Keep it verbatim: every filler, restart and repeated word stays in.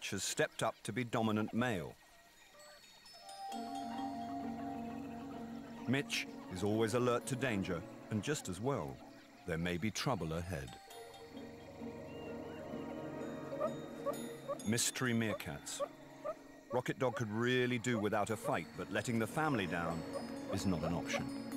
Mitch has stepped up to be dominant male. Mitch is always alert to danger, and just as well, there may be trouble ahead. Mystery meerkats. Rocket Dog could really do without a fight, but letting the family down is not an option.